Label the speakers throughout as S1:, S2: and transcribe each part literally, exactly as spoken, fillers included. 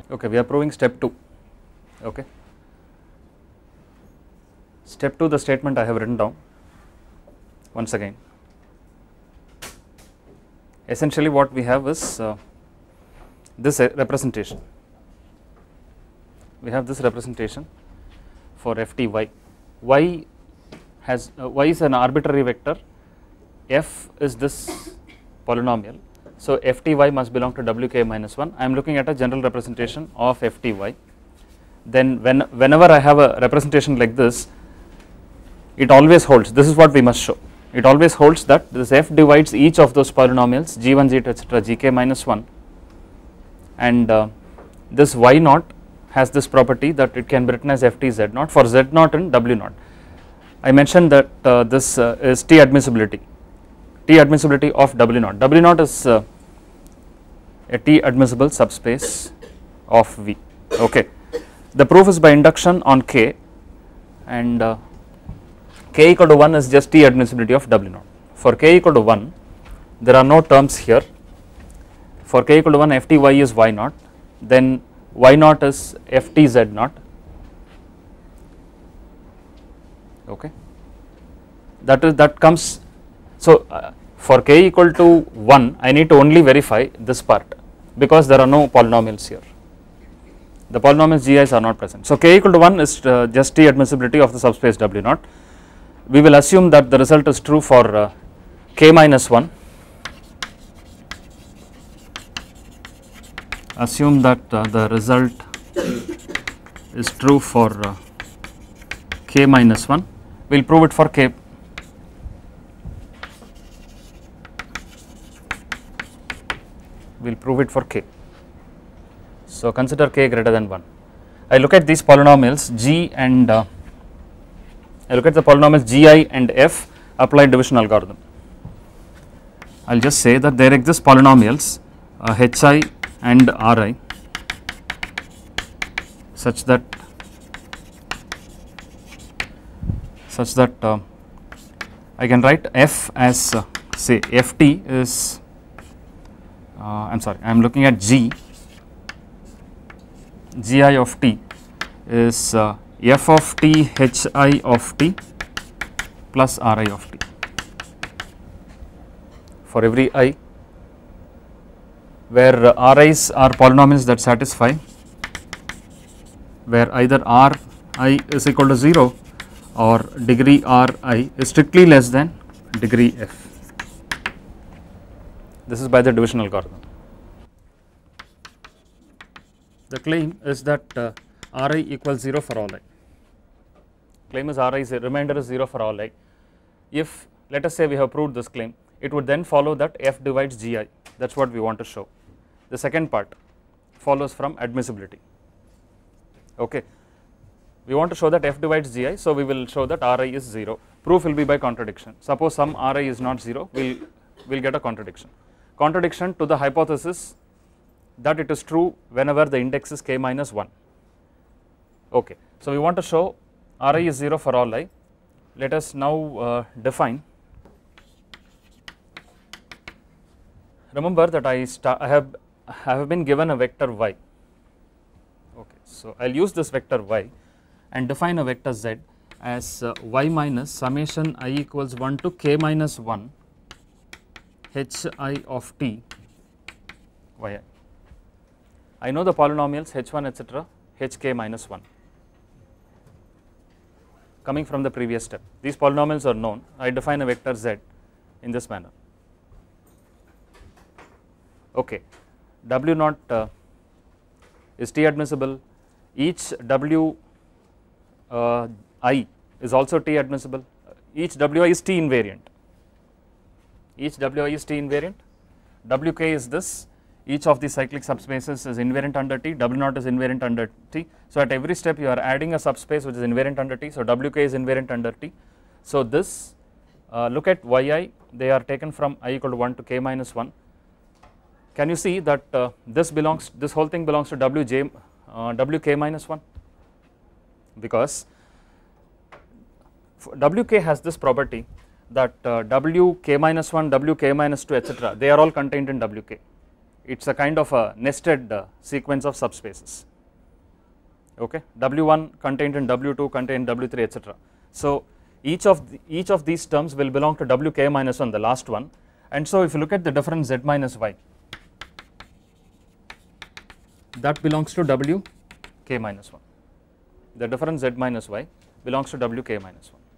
S1: Okay, we are proving step two. Okay. Step two, the statement I have written down once again. Essentially what we have is uh, this representation. We have this representation for f t y. Y has uh, y is an arbitrary vector, f is this polynomial. So f t y must belong to w k minus one. I am looking at a general representation of f t y. Then when whenever I have a representation like this, it always holds. This is what we must show. It always holds that this f divides each of those polynomials g one, g two, et cetera, gk minus one, and uh, this y naught has this property that it can be written as f t z naught for z naught and w naught. I mentioned that uh, this uh, is T admissibility, T admissibility of w naught. W naught is uh, a T admissible subspace of V. Okay, the proof is by induction on K, and uh, K equal to one is just T admissibility of W naught. For K equal to one, there are no terms here. For K equal to one, f t y is y naught, then y naught is f t z naught. Okay, that is that comes. So uh, for K equal to one, I need to only verify this part because there are no polynomials here. The polynomials G I's are not present. So K equal to one is uh, just T admissibility of the subspace W naught. We will assume that the result is true for uh, k minus one. Assume that uh, the result is true for uh, k minus one. We will prove it for k. We will prove it for k. So consider k greater than one. I look at these polynomials g and uh, I look at the polynomials g I and f, apply division algorithm. I will just say that there exist polynomials uh, h I and r I such that such that uh, I can write f as uh, say f t is uh, I am sorry I am looking at g g I of t is uh, f of t h I of t plus r I of t. For every I where uh, r i's are polynomials that satisfy, where either r I is equal to zero or degree r I is strictly less than degree f. This is by the division algorithm. The claim is that uh, r I equals zero for all I. Claim is r I is a remainder is zero for all I. If let us say we have proved this claim, it would then follow that f divides g I. That is what we want to show. The second part follows from admissibility. Okay, we want to show that f divides g I, so we will show that r I is zero. Proof will be by contradiction. Suppose some r I is not zero, we will we'll get a contradiction. Contradiction to the hypothesis that it is true whenever the index is k minus one. Okay, so we want to show r I is zero for all I. Let us now uh, define. Remember that I, start, I have I have been given a vector y. Okay, so I will use this vector y and define a vector z as uh, y minus summation I equals one to k minus one h I of t yi. I know the polynomials h one et cetera hk minus one coming from the previous step. These polynomials are known. I define a vector z in this manner. Okay, w naught uh, is T admissible, each w uh, I is also T admissible, each wi is T invariant, each wi is T invariant, wk is this, each of the cyclic subspaces is invariant under T, w naught is invariant under T. So at every step you are adding a subspace which is invariant under T, so wk is invariant under T. So this uh, look at yi, they are taken from I equal to one to k minus one. Can you see that uh, this belongs, this whole thing belongs to wj, uh, wk minus one, because wk has this property that uh, wk minus one, wk minus two et cetera, they are all contained in wk. it is a kind of a nested uh, sequence of subspaces, okay. W one contained in W two contained in W three, et cetera. So each of the, each of these terms will belong to W k minus one, the last one, and so if you look at the difference Z minus Y, that belongs to W k minus one. The difference Z minus Y belongs to W k minus one.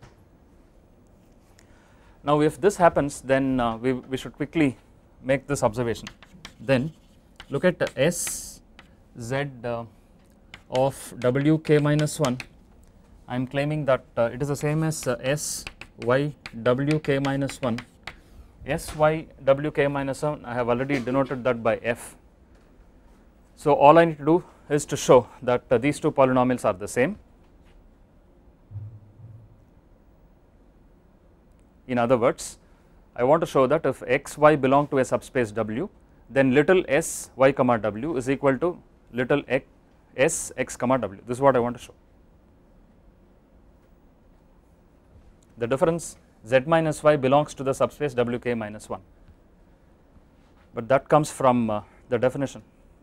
S1: Now if this happens, then uh, we, we should quickly make this observation. Then look at uh, S Z uh, of W k minus one. I am claiming that uh, it is the same as uh, S Y W k minus one. S Y W k minus one, I have already denoted that by F. So all I need to do is to show that uh, these two polynomials are the same. In other words, I want to show that if x y belong to a subspace W, then little s y comma W is equal to little x, s x comma W. This is what I want to show. The difference Z minus Y belongs to the subspace W k minus one, but that comes from uh, the definition.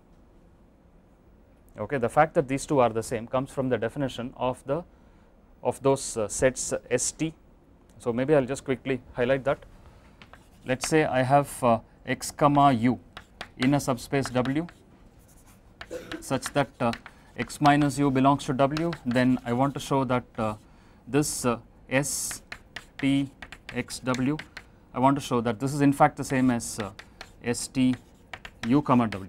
S1: Okay, the fact that these two are the same comes from the definition of the of those uh, sets uh, S T. So maybe I will just quickly highlight that. Let us say I have uh, x comma u in a subspace W such that uh, x minus u belongs to W, then I want to show that uh, this uh, S T x W, I want to show that this is in fact the same as uh, S T u comma W.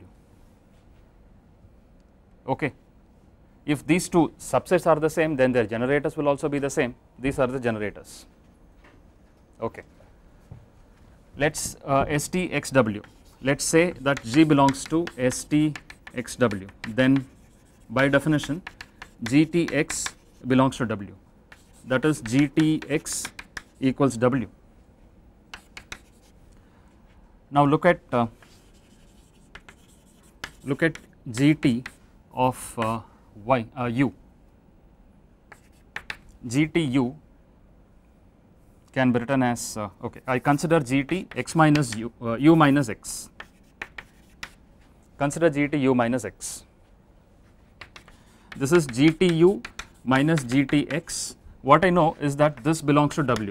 S1: Okay. If these two subsets are the same, then their generators will also be the same. These are the generators. Okay. Let us uh, S T x W, let us say that G belongs to S T x W, then by definition G T x belongs to W, that is G T x equals W. Now look at uh, look at G T of uh, y uh, u. G T u can be written as uh, okay. I consider G T x minus u uh, u minus x. Consider G T u minus x. This is G T u minus G T x. What I know is that this belongs to W.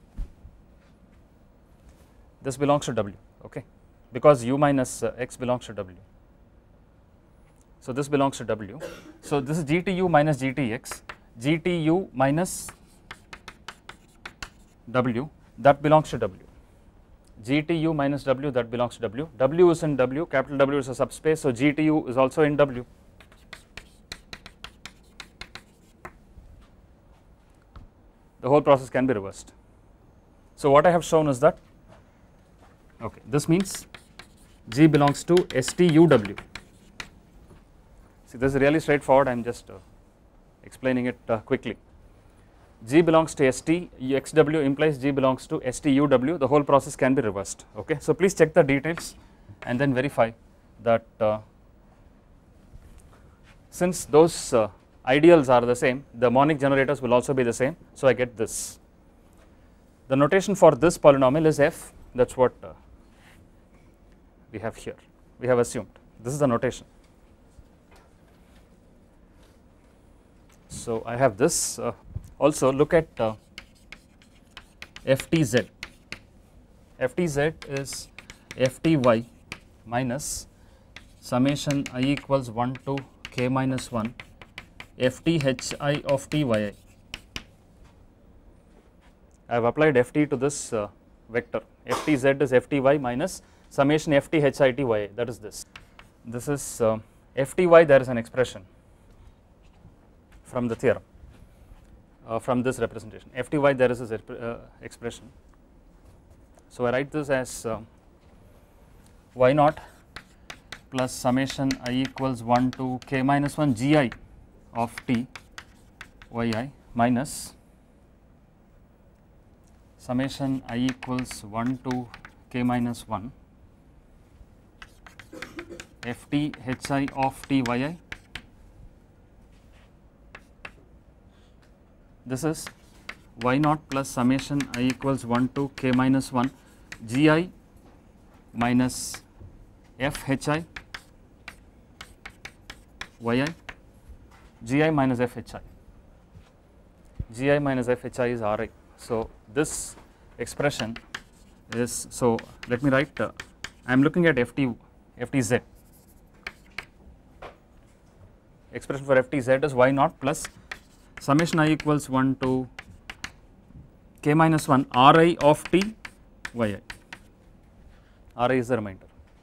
S1: This belongs to W, okay, because u minus uh, x belongs to W. So this belongs to W. So this is G T u minus G T x, G T u minus W, that belongs to W. G T u minus W, that belongs to W. W is in W, capital W is a subspace, so G T u is also in W. The whole process can be reversed. So what I have shown is that, okay, this means G belongs to S T u W. See, this is really straightforward, I am just uh, explaining it uh, quickly. G belongs to S T, X W implies G belongs to S T u W, the whole process can be reversed, okay. So please check the details and then verify that uh, since those uh, ideals are the same, the monic generators will also be the same, so I get this. The notation for this polynomial is f, that is what uh, we have here, we have assumed, this is the notation. So I have this. Uh, also look at uh, F T Z. F T Z is F T y minus summation I equals one to k minus one F T h I of T y I. I have applied F T to this uh, vector. F T Z is F T y minus summation F T h I T y I, that is this. This is uh, F T y, there is an expression from the theorem, uh, from this representation. F T y, there is this uh, expression. So I write this as uh, y naught plus summation I equals one to k minus one G I of T yi minus summation I equals one to k minus one F T h I of T yi. This is y naught plus summation I equals one to k minus one G I minus f h I yi, gi minus f h I, gi minus f h I is Ri. So this expression is, so let me write, uh, I am looking at ft ftz, expression for ftz is y naught plus summation I equals one to k minus one Ri of t yi, Ri is the remainder.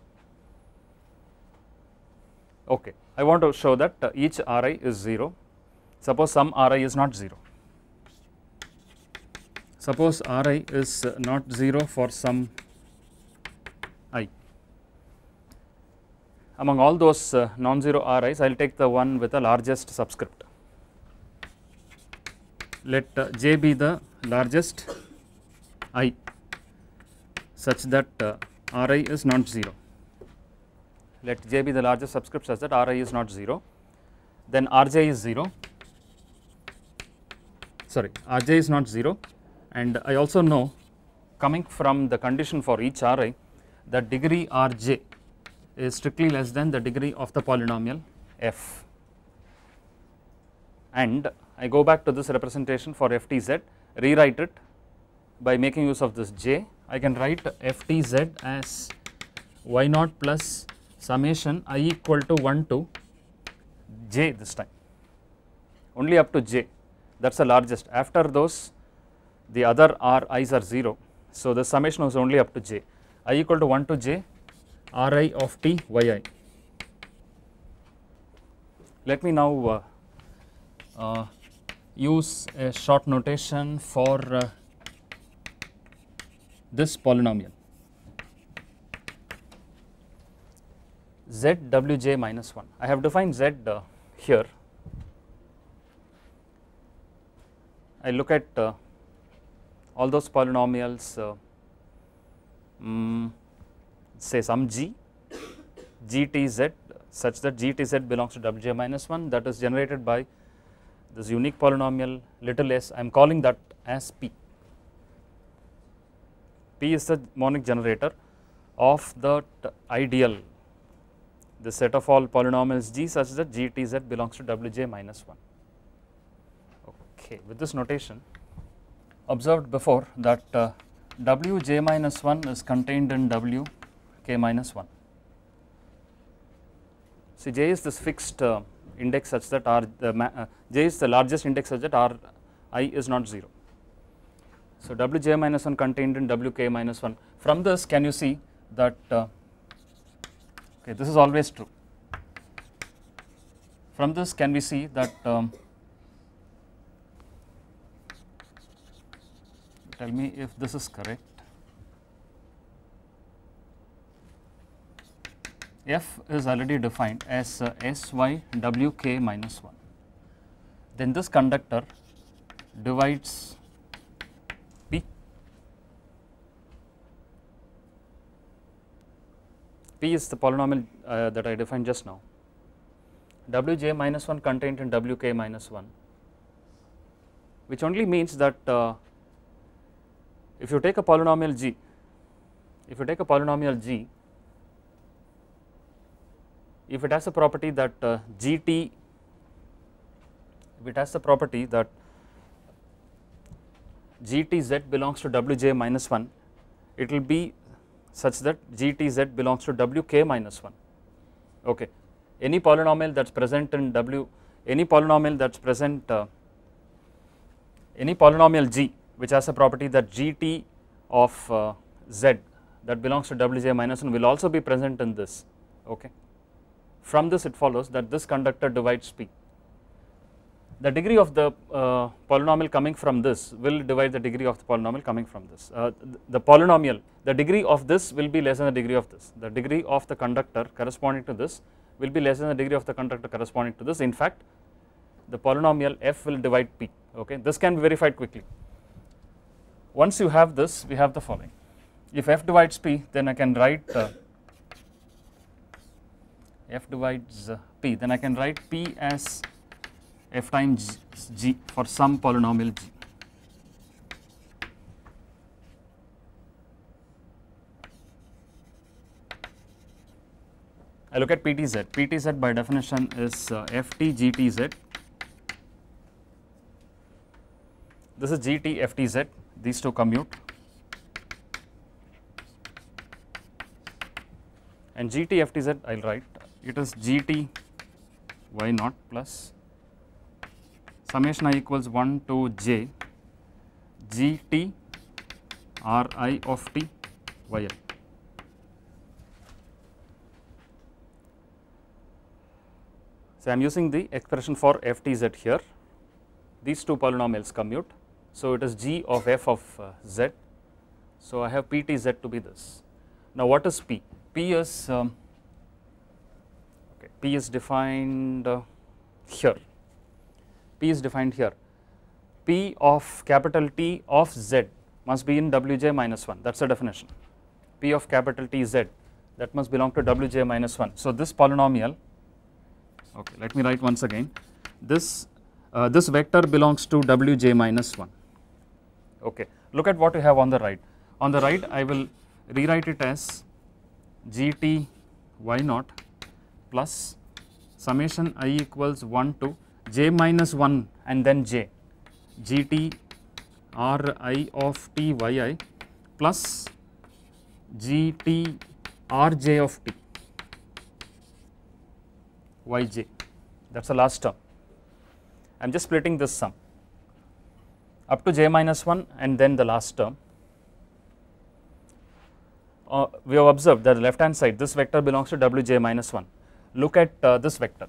S1: Okay, I want to show that uh, each Ri is zero. Suppose some Ri is not zero. Suppose Ri is uh, not zero for some I. Among all those uh, non-zero Ri's, I will take the one with the largest subscript. Let uh, j be the largest I such that uh, Ri is not zero. Let j be the largest subscript such that Ri is not zero. Then Rj is zero. Sorry, Rj is not zero. And I also know, coming from the condition for each Ri, that degree Rj is strictly less than the degree of the polynomial f. And I go back to this representation for ftz, rewrite it by making use of this j. I can write ftz as y naught plus summation I equal to one to j this time, only up to j, that is the largest. After those, the other r i's are zero. So the summation was only up to j, I equal to one to j Ri of t yi. Let me now uh, uh, use a short notation for uh, this polynomial z wj minus one. I have defined z uh, here. I look at uh, all those polynomials, uh, um, say some g, gtz such that gtz belongs to wj minus one, that is generated by this unique polynomial little s. I am calling that as p. P is the monic generator of the ideal, the set of all polynomials g such that gtz belongs to wj minus one. Okay, with this notation, observed before that uh, wj minus one is contained in wk minus one. See, j is this fixed uh, index such that r the uh, j is the largest index such that r I is not zero. So wj minus one contained in wk minus one. From this, can you see that uh, okay, this is always true. From this, can we see that um, tell me if this is correct. F is already defined as uh, SyWk minus one. Then this conductor divides P. P is the polynomial uh, that I defined just now. Wj minus one contained in Wk minus one, which only means that uh, if you take a polynomial g, if you take a polynomial g, if it has a property that uh, gt, if it has the property that gtz belongs to wj minus one, it will be such that gtz belongs to wk minus one. Okay, any polynomial that is present in w, any polynomial that is present, uh, any polynomial g which has a property that gt of uh, z that belongs to wj minus one will also be present in this. Okay. From this, it follows that this conductor divides P. The degree of the uh, polynomial coming from this will divide the degree of the polynomial coming from this. Uh, the, the polynomial, the degree of this will be less than the degree of this. The degree of the conductor corresponding to this will be less than the degree of the conductor corresponding to this. In fact, the polynomial f will divide P. Okay, this can be verified quickly. Once you have this, we have the following. If f divides P, then I can write uh, f divides uh, P, then I can write P as f times g for some polynomial g. I look at P T Z. P T Z by definition is uh, F T G T Z. This is G T F T Z, these two commute, and G T F T Z I will write, it is G T Y naught plus summation I equals one to j G T R I of t Y I. So, I am using the expression for F T Z here, these two polynomials commute. So, it is G of f of uh, z. So, I have P T Z to be this. Now, what is P? P is um, okay, P is defined uh, here. P is defined here. P of capital T of Z must be in W J minus one, that is the definition. P of capital T Z, that must belong to W J minus one. So, this polynomial, okay, let me write once again, this uh, this vector belongs to W J minus one. Okay, look at what you have on the right. On the right, I will rewrite it as G T Y naught plus summation I equals one to j minus one and then j G T R I of t Y I plus G T R j of t Y j, that is the last term. I am just splitting this sum up to j minus one and then the last term. Uh, we have observed that the left hand side, this vector belongs to W J minus one. Look at uh, this vector,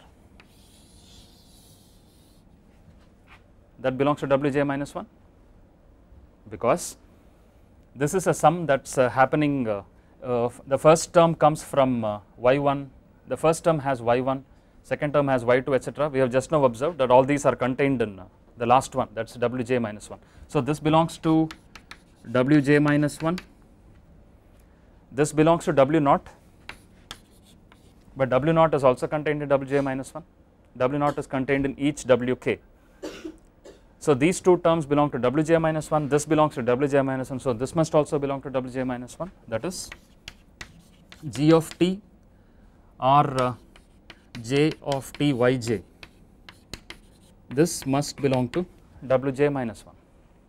S1: that belongs to W J minus one, because this is a sum that is uh, happening, uh, uh, the first term comes from uh, y one, the first term has y one, second term has y two, etc. We have just now observed that all these are contained in uh, the last one, that is W J minus one. So, this belongs to W J minus one, this belongs to W naught, but W naught is also contained in W J minus one, W naught is contained in each W k. So, these two terms belong to W J minus one, this belongs to W J minus one, so this must also belong to W J minus one, that is G of t or uh, j of t Y j, this must belong to W J minus one,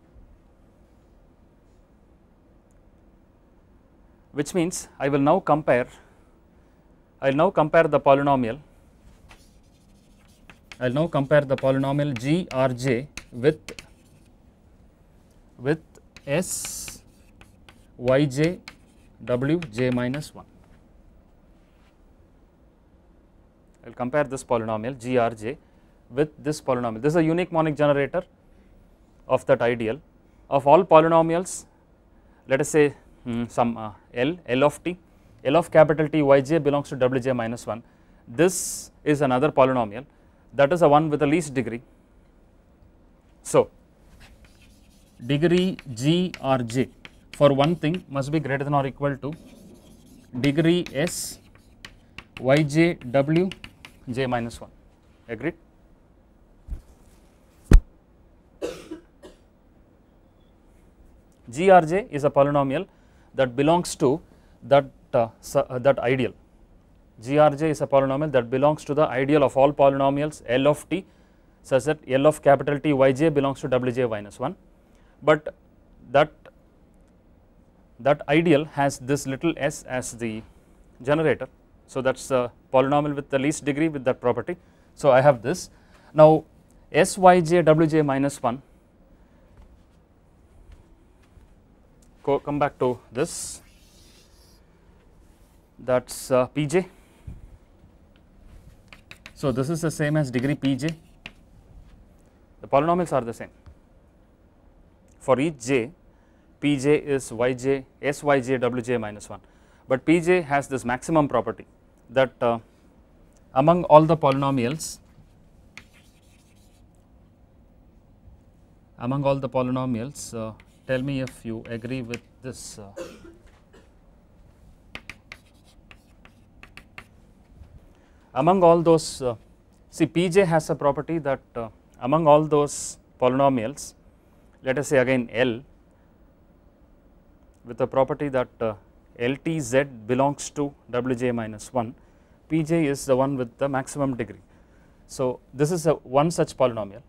S1: which means I will now compare, I will now compare the polynomial, I will now compare the polynomial G R J with, with S Y J W J minus one. I will compare this polynomial G R J with this polynomial. This is a unique monic generator of that ideal. Of all polynomials, let us say hmm, some uh, L, L of t, L of capital T Y j belongs to W J minus one. This is another polynomial, that is the one with the least degree. So, degree G R J for one thing must be greater than or equal to degree S Y j W J minus one, agreed? G R J is a polynomial that belongs to that, uh, uh, that ideal. G R J is a polynomial that belongs to the ideal of all polynomials L of t, such that L of capital T Y j belongs to W J minus one, but that, that ideal has this little s as the generator. So, that is a polynomial with the least degree with that property. So, I have this. Now, S Y j W J minus one, go come back to this, that is uh, P j. So, this is the same as degree P j, the polynomials are the same. For each j, P j is Y j, S Y j W J minus one, but P j has this maximum property that uh, among all the polynomials, among all the polynomials, uh, tell me if you agree with this. Uh, among all those, uh, see P j has a property that uh, among all those polynomials, let us say again L, with a property that uh, L T Z belongs to W J minus one, Pj is the one with the maximum degree. So this is a one such polynomial.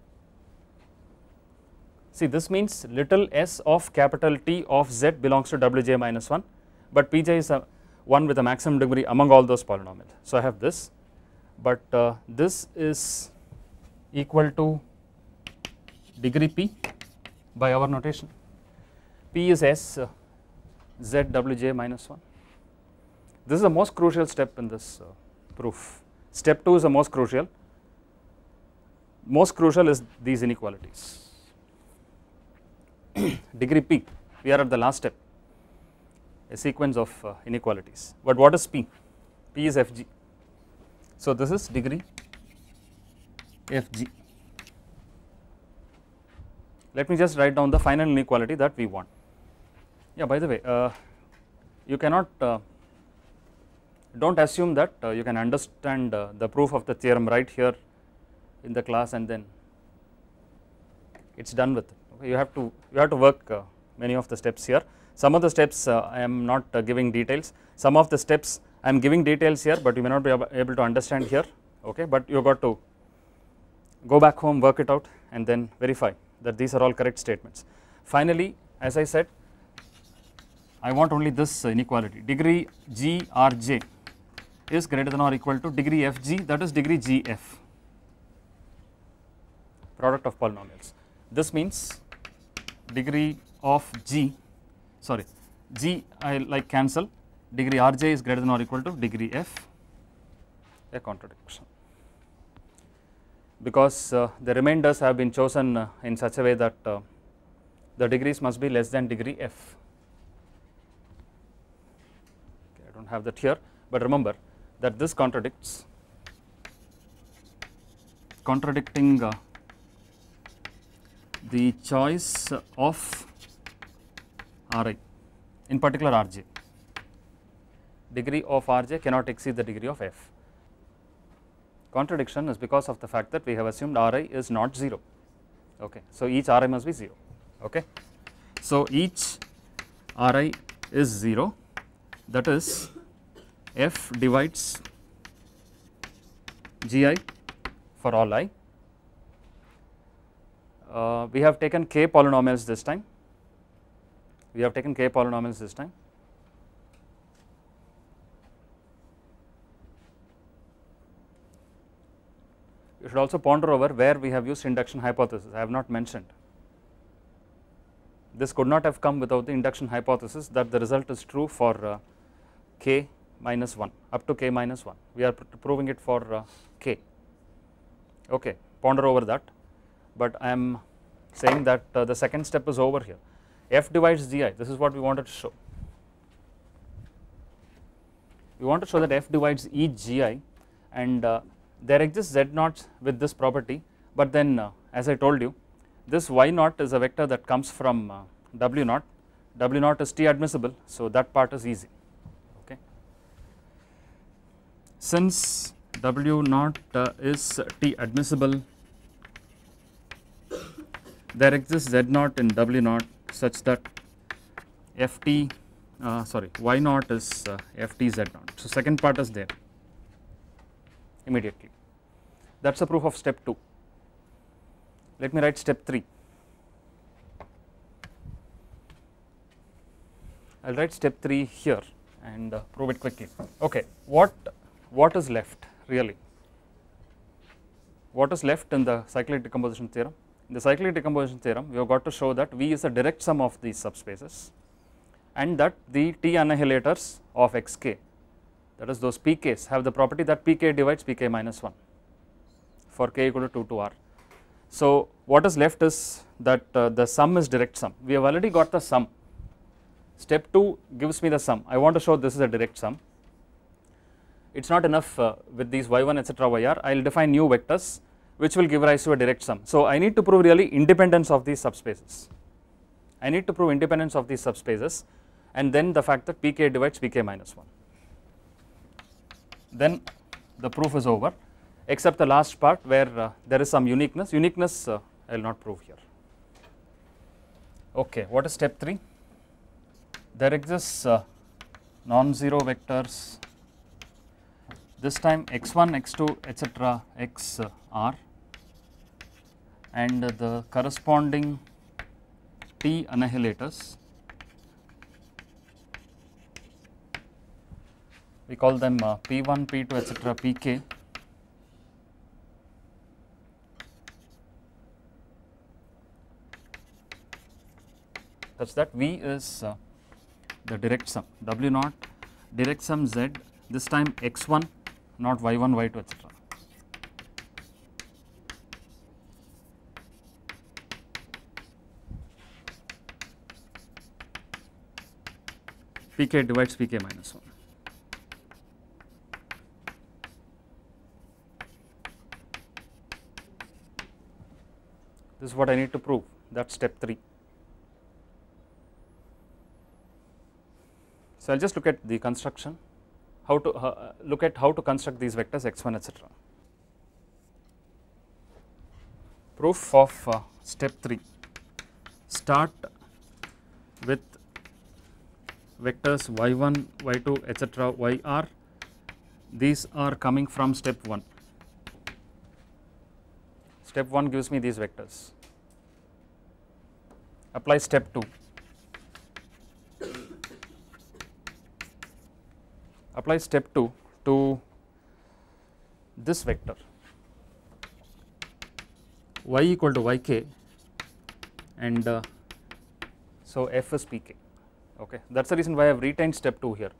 S1: See, this means little s of capital T of z belongs to Wj minus one, but Pj is a one with a maximum degree among all those polynomials. So I have this, but uh, this is equal to degree p by our notation. P is s uh, z Wj minus one. This is the most crucial step in this uh, proof. Step two is the most crucial. Most crucial is these inequalities. Degree p, we are at the last step, a sequence of uh, inequalities. But what is p? P is fg. So this is degree fg. Let me just write down the final inequality that we want. Yeah, by the way, uh, you cannot, uh, don't assume that uh, you can understand uh, the proof of the theorem right here in the class and then it's done with it. Okay, you have to you have to work uh, many of the steps here. Some of the steps uh, I am not uh, giving details. Some of the steps I am giving details here, but you may not be able to understand here. Okay, but you got to go back home, work it out, and then verify that these are all correct statements. Finally, as I said, I want only this inequality. Degree G R J is greater than or equal to degree Fg, that is degree G F, product of polynomials. This means degree of G, sorry, G I like cancel, degree R J is greater than or equal to degree F, a contradiction, because uh, the remainders have been chosen uh, in such a way that uh, the degrees must be less than degree F. Okay, I do not have that here, but remember that this contradicts, contradicting uh, the choice of Ri, in particular R J. Degree of R J cannot exceed the degree of F. Contradiction is because of the fact that we have assumed Ri is not zero. Okay, so each Ri must be zero. Okay, so each Ri is zero. That is, F divides Gi for all I. Uh, we have taken k polynomials this time. We have taken k polynomials this time. You should also ponder over where we have used induction hypothesis. I have not mentioned. This could not have come without the induction hypothesis that the result is true for uh, k minus one, up to k minus one. We are proving it for uh, k. Okay, ponder over that. But I am saying that uh, the second step is over here. F divides Gi, this is what we wanted to show. We want to show that F divides each Gi, and uh, there exists Z naught with this property, but then uh, as I told you, this Y naught is a vector that comes from uh, W naught. W naught is T admissible, so that part is easy. Okay. Since W naught uh, is T admissible, there exists Z naught in W naught such that Ft, uh, sorry, Y naught is uh, Ft Z naught. So second part is there immediately. That is a proof of step two. Let me write step three. I will write step three here and uh, prove it quickly. Okay, what, what is left really? What is left in the cyclic decomposition theorem? In the cyclic decomposition theorem, we have got to show that V is a direct sum of these subspaces and that the T annihilators of Xk, that is those Pk's, have the property that Pk divides Pk minus one for k equal to two to R. So what is left is that uh, the sum is direct sum. We have already got the sum. Step two gives me the sum. I want to show this is a direct sum. It is not enough uh, with these y one etc yr. I will define new vectors which will give rise to a direct sum. So I need to prove really independence of these subspaces. I need to prove independence of these subspaces and then the fact that Pk divides Pk minus one. Then the proof is over, except the last part where uh, there is some uniqueness. Uniqueness uh, I will not prove here. Okay, what is step three? There exists uh, non-zero vectors this time x one, x two, etc. x r, and the corresponding T annihilators, we call them uh, P one, P two, etc. P k, such that V is uh, the direct sum W naught direct sum Z, this time x one not y one, y two, etc. P k divides P k minus one. This is what I need to prove, that is step three. So, I will just look at the construction, how to uh, look at how to construct these vectors x one, etc. Proof of uh, step three. Start with vectors y one, y two, etc. yr. These are coming from step one. Step one gives me these vectors. Apply step two. Apply step two to this vector y equal to yk, and uh, so f is pk. Okay, that is the reason why I have retained step two here.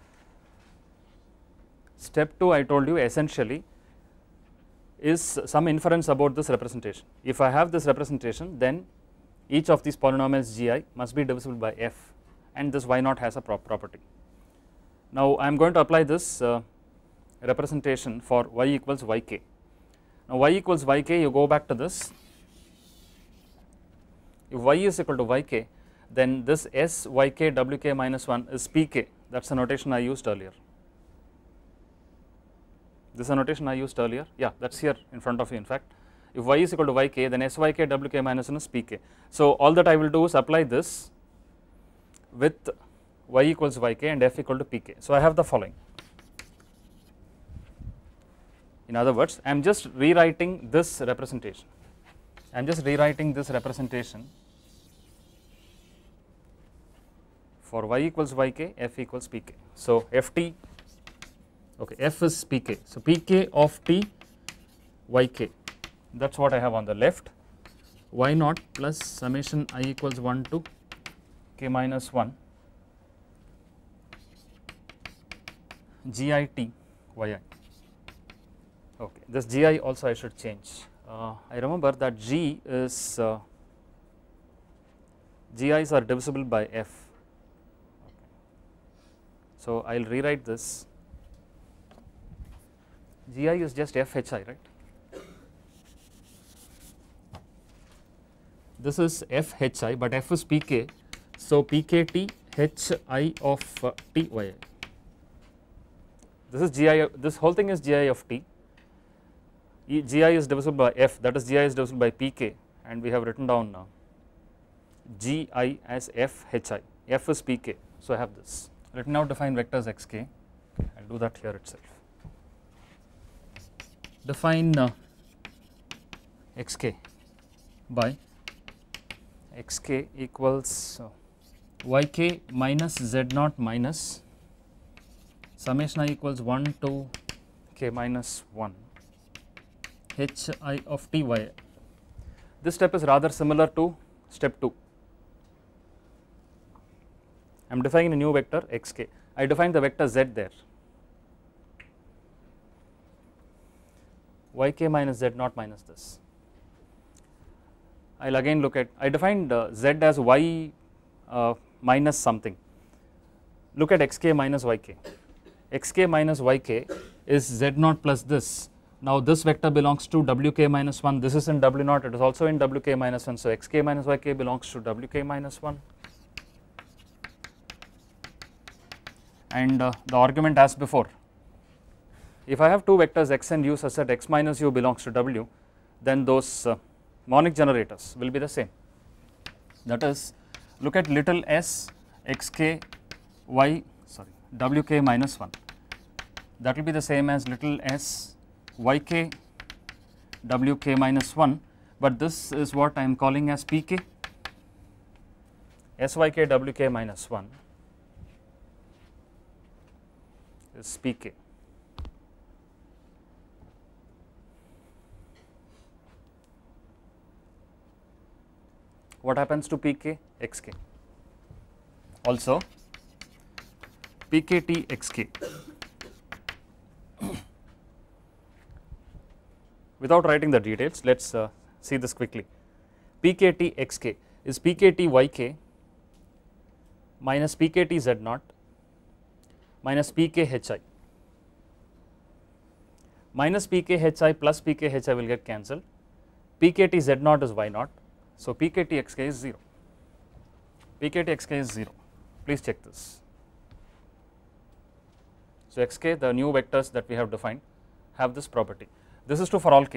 S1: Step two, I told you, essentially is some inference about this representation. If I have this representation, then each of these polynomials gi must be divisible by f, and this y naught has a prop property. Now, I am going to apply this uh, representation for y equals yk. Now, y equals yk, you go back to this. If y is equal to yk, then this s yk wk minus one is pk. That is the notation I used earlier. This is a notation I used earlier. Yeah, that is here in front of you. In fact, if y is equal to yk, then syk wk minus one is pk. So, all that I will do is apply this with y equals yk and f equal to pk. So, I have the following. In other words, I am just rewriting this representation. I am just rewriting this representation for y equals yk, f equals pk. So, ft, okay, f is pk. So, pk of t yk, that is what I have on the left, y naught plus summation I equals one to k minus one git yi. Okay, this gi also I should change. Uh, I remember that g is uh, gi's are divisible by f. Okay. So, I will rewrite this. Gi is just f hi, right? This is f hi, but f is pk. So, pkt hi of uh, t yi. This is gi, this whole thing is gi of t. E, gi is divisible by f, that is gi is divisible by pk, and we have written down now gi as f hi, f is pk. So, I have this. Let me now define vectors xk. Okay, I will do that here itself. Define uh, xk by xk equals uh, yk minus z naught minus summation I equals one to k minus one hi of t y. This step is rather similar to step two. I am defining a new vector xk. I define the vector z there. Yk minus z naught minus this. I will again look at, I defined uh, z as y uh, minus something. Look at xk minus yk. Xk minus yk is z naught plus this. Now, this vector belongs to wk minus one, this is in w naught, it is also in wk minus one. So, xk minus yk belongs to wk minus one, and uh, the argument as before. If I have two vectors x and u such that x minus u belongs to w, then those uh, monic generators will be the same. That is, look at little s xk y sorry wk minus one. that will be the same as little s yk wk minus one, but this is what I am calling as pk. Syk wk minus one is pk. What happens to pk? Xk. Also pkt xk. Without writing the details, let us uh, see this quickly. Pkt xk is pkt yk minus pkt z naught minus pk hi. Minus pk hi plus pk hi will get cancelled. Pkt z naught is y naught. So pkt xk is zero. Pkt xk is zero. Please check this. So xk, the new vectors that we have defined, have this property. This is true for all k.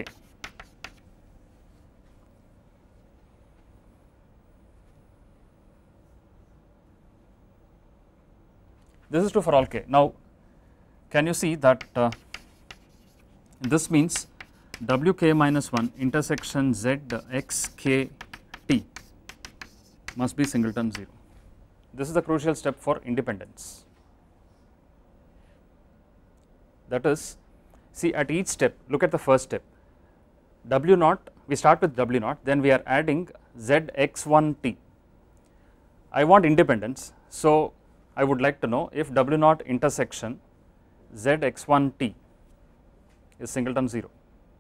S1: This is true for all k. Now, can you see that uh, this means wk minus one intersection z x k t must be singleton zero. This is the crucial step for independence. That is, see at each step, look at the first step, w naught, we start with w naught, then we are adding z x one t. I want independence, so I would like to know if w naught intersection z x one t is singleton zero.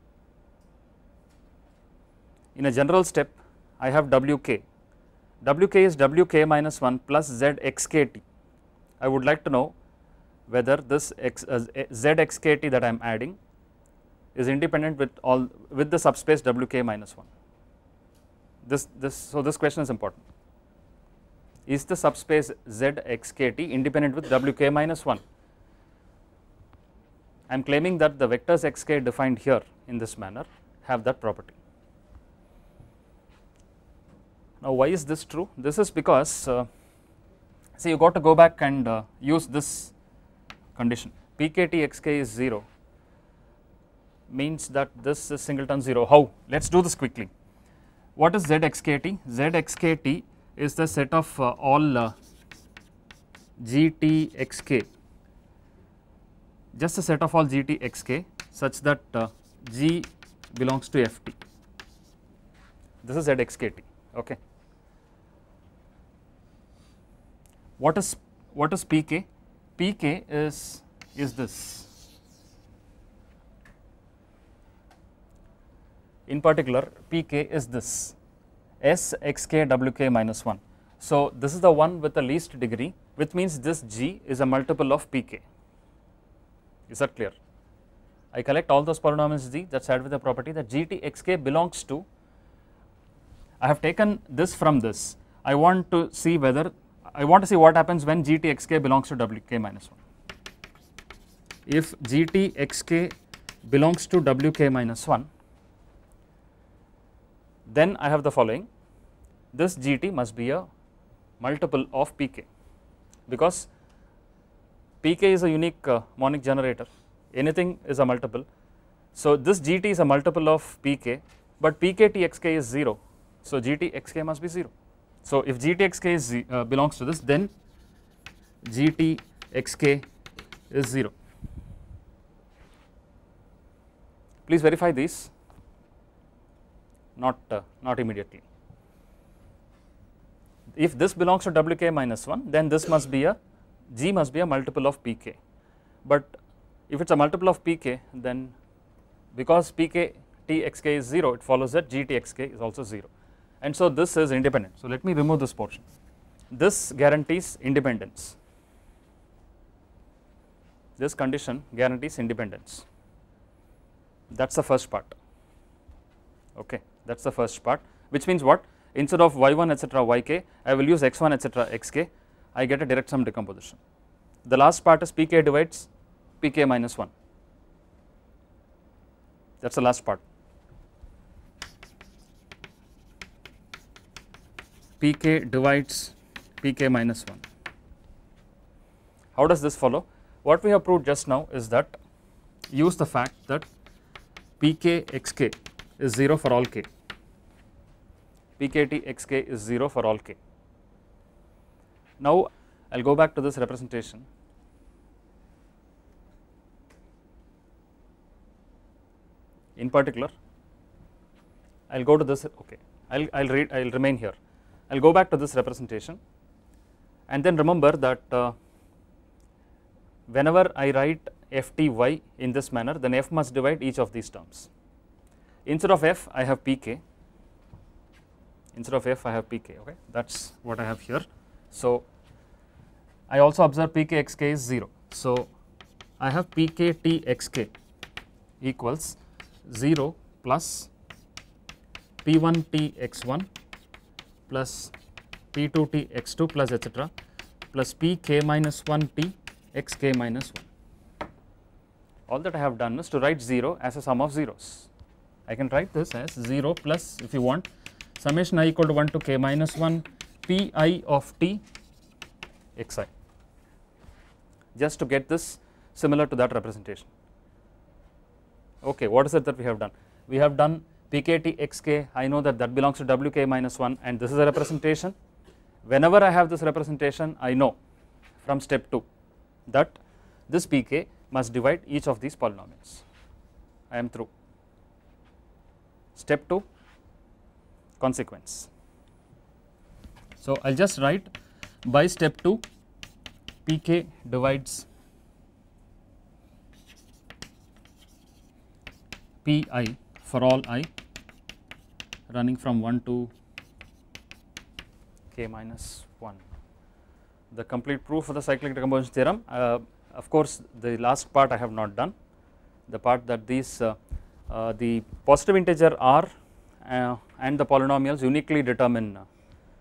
S1: In a general step, I have wk. Wk is wk minus one plus z x k t. I would like to know whether this x, uh, z x k t that I am adding is independent with all with the subspace wk minus one. This this so this question is important. Is the subspace z x k t independent with wk minus one? I am claiming that the vectors xk defined here in this manner have that property. Now, why is this true? This is because uh, see, you got to go back and uh, use this condition. Pkt xk is zero means that this is singleton zero. How? Let us do this quickly. What is z x k t? Z x k t is the set of uh, all uh, g t x k, just a set of all g t x k such that uh, g belongs to f t. This is z x k t. Okay. What is what is pk? Pk is is this. In particular, pk is this s xk wk minus one. So this is the one with the least degree, which means this g is a multiple of pk. Is that clear? I collect all those polynomials g that start with the property that g t xk belongs to. I have taken this from this. I want to see whether I want to see what happens when g t xk belongs to wk minus one. If g t xk belongs to wk minus one, then I have the following. This gt must be a multiple of pk, because pk is a unique uh, monic generator. Anything is a multiple. So this gt is a multiple of pk, but pkt xk is zero. So gt xk must be zero. So if gt xk is uh, belongs to this, then gt xk is zero. Please verify these. Not uh, not immediately. If this belongs to wk minus one, then this must be a g must be a multiple of pk. But if it is a multiple of pk, then because pk t xk is zero, it follows that g t xk is also zero. And so this is independent. So let me remove this portion. This guarantees independence. This condition guarantees independence. That is the first part. Okay, that is the first part, which means what? Instead of y one etc yk, I will use x one etc xk. I get a direct sum decomposition. The last part is pk divides pk minus one. That is the last part. Pk divides pk minus one. How does this follow? What we have proved just now is that use the fact that Pk xk is zero for all k, Pkt xk is zero for all k. Now I will go back to this representation. In particular, I will go to this, okay, I will I will read, I will remain here. I will go back to this representation, and then remember that uh, whenever I write Fty in this manner, then f must divide each of these terms. Instead of f, I have Pk, instead of f, I have Pk, okay, that is what I have here. So I also observe Pk xk is zero. So I have Pkt xk equals zero plus P one T x one plus P two T x two plus etcetera plus Pk minus one T xk minus one. All that I have done is to write zero as a sum of zeros. I can write this as zero plus, if you want, summation I equal to one to k minus one Pi of t xi, just to get this similar to that representation. Okay, what is it that we have done? We have done Pkt xk, I know that that belongs to Wk minus one, and this is a representation. Whenever I have this representation, I know from step two that this Pk must divide each of these polynomials. I am through. Step two, consequence. So I will just write by step two, Pk divides Pi for all I running from one to k minus one. The complete proof of the cyclic decomposition theorem, uh, of course the last part I have not done, the part that these uh, uh, the positive integer r uh, and the polynomials uniquely determine uh,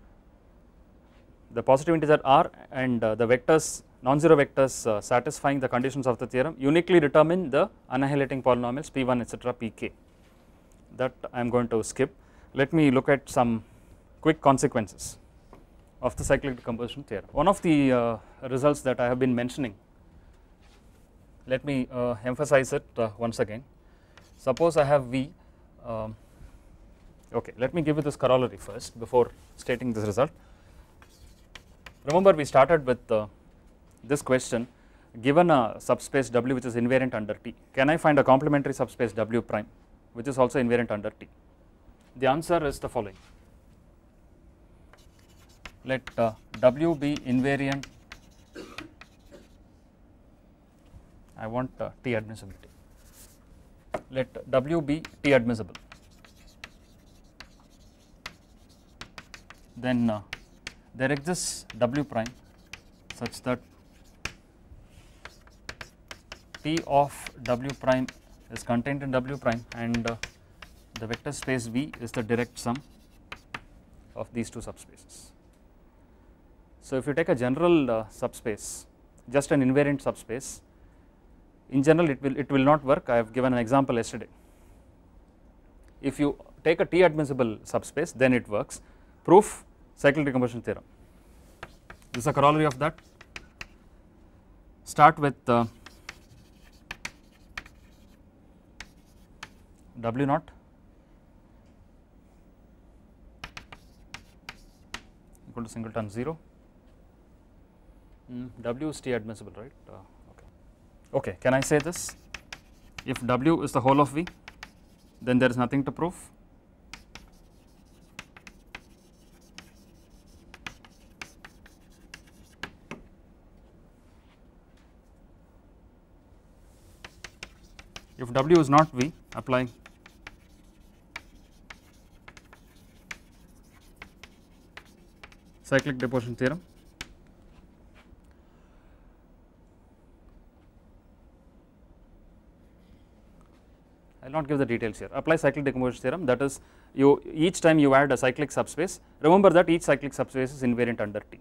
S1: the positive integer r and uh, the vectors, non-zero vectors uh, satisfying the conditions of the theorem uniquely determine the annihilating polynomials P one etcetera Pk. That I am going to skip. Let me look at some quick consequences of the cyclic decomposition theorem. One of the uh, results that I have been mentioning, let me uh, emphasize it uh, once again. Suppose I have V, um, okay, let me give you this corollary first before stating this result. Remember we started with uh, this question, given a subspace W which is invariant under T, can I find a complementary subspace W prime which is also invariant under T? The answer is the following. Let uh, W be invariant, I want uh, T admissibility, let W be T admissible, then uh, there exists W prime such that T of W prime is contained in W prime, and uh, the vector space V is the direct sum of these two subspaces. So if you take a general uh, subspace, just an invariant subspace, in general it will it will not work. I have given an example yesterday. If you take a T admissible subspace, then it works. Proof, cyclic decomposition theorem. This is a corollary of that. Start with uh, W naught equal to singleton zero. Mm, W is T admissible, right? Uh, okay. Okay, can I say this? If W is the whole of V, then there is nothing to prove. If W is not V, apply cyclic decomposition theorem. I will not give the details here. Apply cyclic decomposition theorem, that is, you each time you add a cyclic subspace, remember that each cyclic subspace is invariant under T.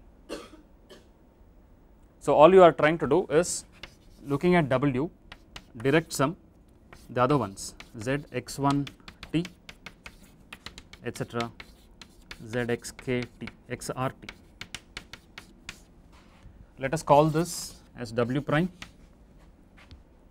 S1: So all you are trying to do is looking at W, direct sum the other ones Z x one T etcetera Z x k T X R T. Let us call this as W prime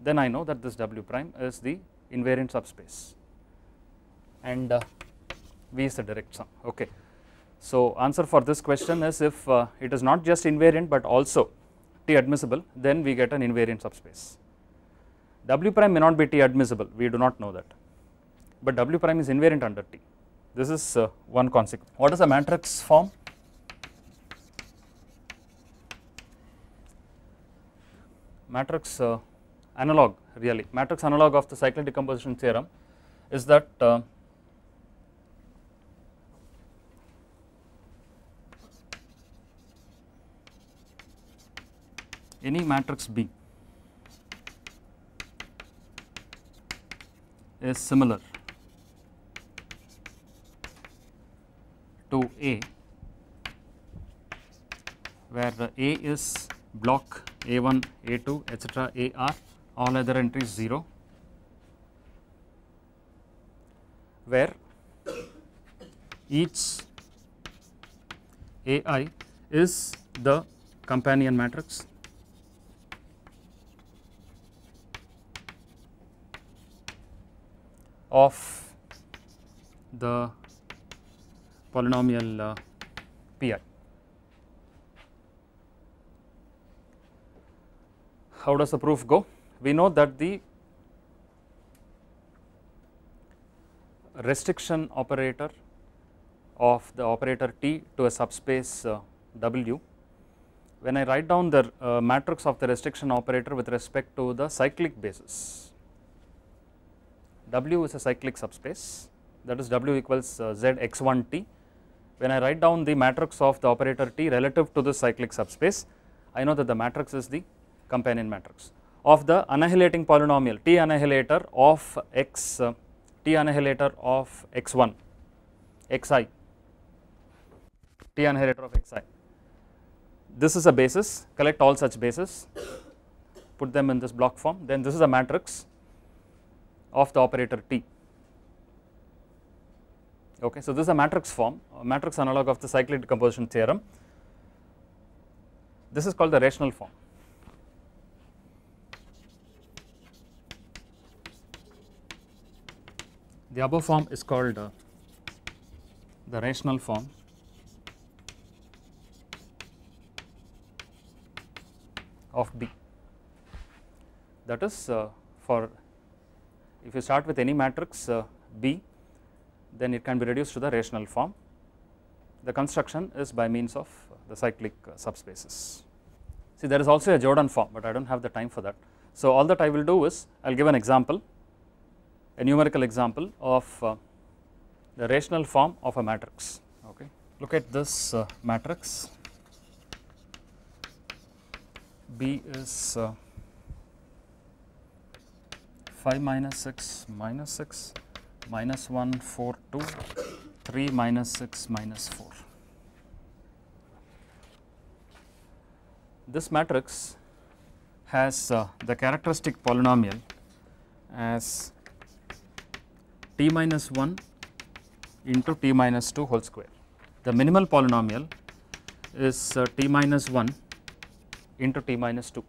S1: then I know that this W prime is the invariant subspace, and uh, V is the direct sum. Okay. So answer for this question is, if uh, it is not just invariant but also T admissible, then we get an invariant subspace. W prime may not be T admissible, we do not know that, but W prime is invariant under T. This is uh, one consequence. What is a matrix form? Matrix uh, analog, really, matrix analog of the cyclic decomposition theorem is that uh, any matrix B is similar to A, where the A is block A one, A two, et cetera, A R, all other entries zero, where each A I is the companion matrix of the polynomial uh, Pi. How does the proof go? We know that the restriction operator of the operator T to a subspace uh, W, when I write down the uh, matrix of the restriction operator with respect to the cyclic basis, W is a cyclic subspace, that is W equals uh, Z x one T. When I write down the matrix of the operator T relative to the cyclic subspace, I know that the matrix is the companion matrix of the annihilating polynomial T annihilator of x, uh, T annihilator of x one, xi, T annihilator of xi. This is a basis, collect all such bases, put them in this block form, then this is a matrix of the operator T. Okay, so this is a matrix form, a matrix analog of the cyclic decomposition theorem. This is called the rational form. The above form is called uh, the rational form. Of B. That is uh, for, if you start with any matrix uh, B, then it can be reduced to the rational form. The construction is by means of uh, the cyclic uh, subspaces. See, there is also a Jordan form, but I do not have the time for that. So all that I will do is, I will give an example, a numerical example of uh, the rational form of a matrix. Okay. Look at this uh, matrix. B is uh, five minus six minus six minus one four two three minus six minus four. This matrix has uh, the characteristic polynomial as t minus one into t minus two whole square. The minimal polynomial is uh, t minus one into t minus two.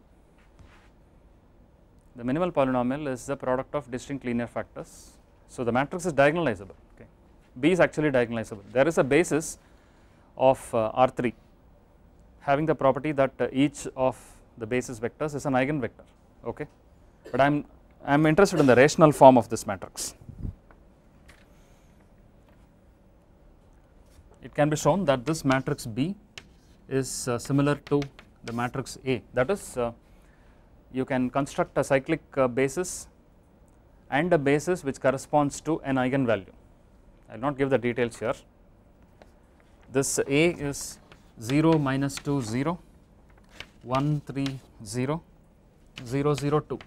S1: The minimal polynomial is the product of distinct linear factors. So the matrix is diagonalizable. Okay. B is actually diagonalizable. There is a basis of uh, R three having the property that uh, each of the basis vectors is an eigenvector. Okay. But I am I am interested in the rational form of this matrix. It can be shown that this matrix B is uh, similar to the matrix A, that is uh, you can construct a cyclic uh, basis and a basis which corresponds to an eigenvalue. I will not give the details here. This A is zero minus two zero, one three zero, zero zero two.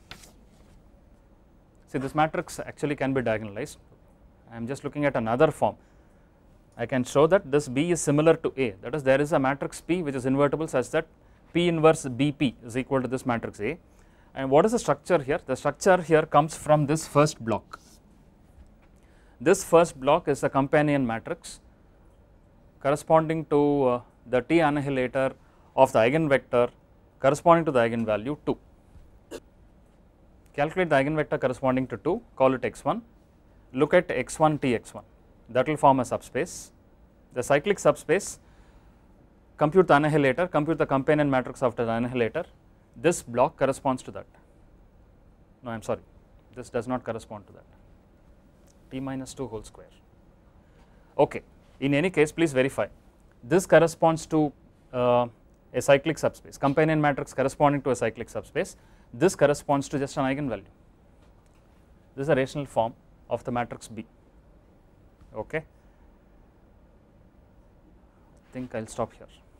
S1: See, this matrix actually can be diagonalized. I am just looking at another form. I can show that this B is similar to A, that is there is a matrix P which is invertible such that P inverse B P is equal to this matrix A. And what is the structure here? The structure here comes from this first block. This first block is a companion matrix corresponding to uh, the T annihilator of the eigenvector corresponding to the eigenvalue two. calculate the eigenvector corresponding to two, call it x one, look at x one T x one, that will form a subspace. The cyclic subspace, compute the annihilator, compute the companion matrix after the annihilator. This block corresponds to that. No, I am sorry, this does not correspond to that. T minus two whole square. Okay, in any case, please verify. This corresponds to uh, a cyclic subspace, companion matrix corresponding to a cyclic subspace. This corresponds to just an eigenvalue. This is a rational form of the matrix B. Okay, I think I will stop here.